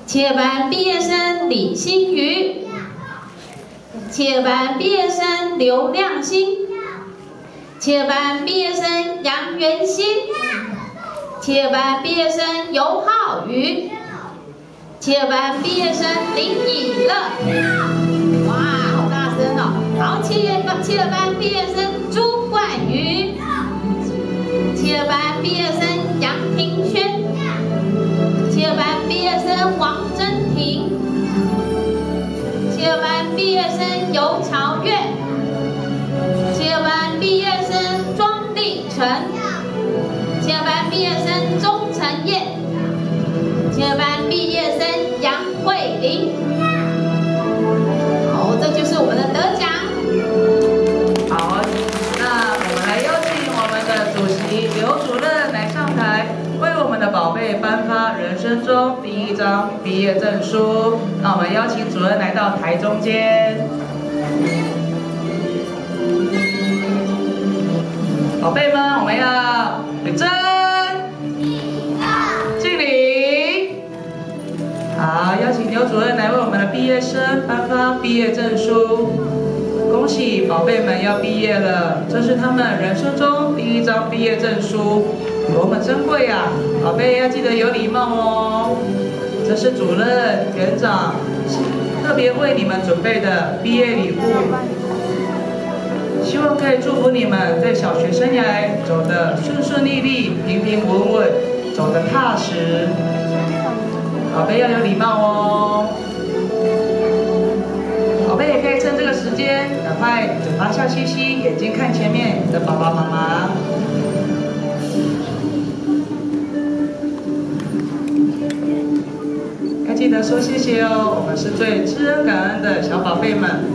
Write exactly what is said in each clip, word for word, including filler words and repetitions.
七二班毕业生李新宇，七二班毕业生刘亮星，七二班毕业生杨元新，七二班毕业生尤浩宇，七二班毕业生林以乐。哇，好大声哦！好，七二班七二班毕业生朱冠宇，七二班毕业生杨庭轩。 七二班毕业生王真婷，七二班毕业生尤朝月，七二班毕业生庄立成，七二班毕业生钟晨燕，七二班毕业生杨慧玲。好，这就是我们的得奖。 好，那我们来邀请我们的主席刘主任来上台。 为我们的宝贝颁发人生中第一张毕业证书。那我们邀请主任来到台中间。宝贝们，我们要立正、敬礼。好，邀请刘主任来为我们的毕业生颁发毕业证书。恭喜宝贝们要毕业了，这是他们人生中第一张毕业证书。 多么珍贵呀！宝贝要记得有礼貌哦。这是主任、园长特别为你们准备的毕业礼物，希望可以祝福你们在小学生涯走得顺顺利利、平平稳稳，走得踏实。宝贝要有礼貌哦。宝贝也可以趁这个时间，赶快嘴巴笑嘻嘻，眼睛看前面的爸爸妈妈。 记得说谢谢哦，我们是最知恩感恩的小宝贝们。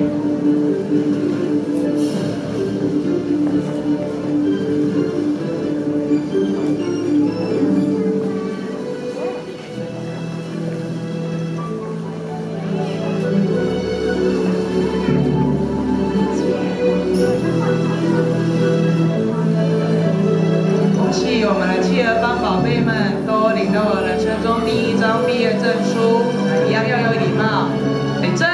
恭喜我们的七二班宝贝们都领到了人生中第一张毕业证书，一样要有礼貌。立正，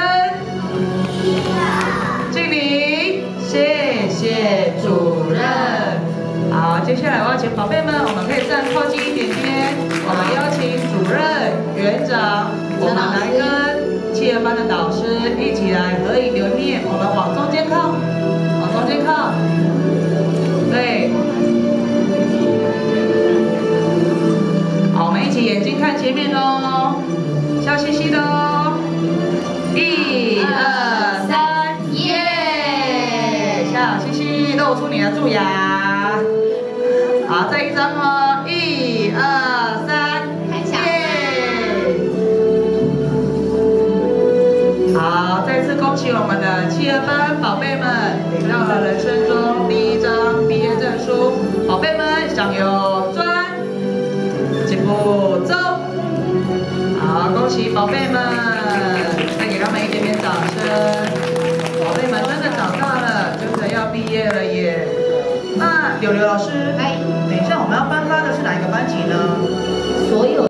敬礼，谢谢主任。好，接下来我要请宝贝们，我们可以站靠近一点点。我们邀请主任、园长，我们来跟七二班的导师一起来合影留念。我们往中间靠，往中间靠。对。 好，我们一起眼睛看前面哦，笑嘻嘻的哦。一二三，耶！笑嘻嘻，露出你的蛀牙。好，再一张哦，一二三，耶！好，再次恭喜我们的七二班宝贝们领到了人生中第一张毕业证书。宝贝们，向右转。 步走，好，恭喜宝贝们，再给他们一点点掌声。宝贝们真的长大了，真的要毕业了耶。那柳柳老师。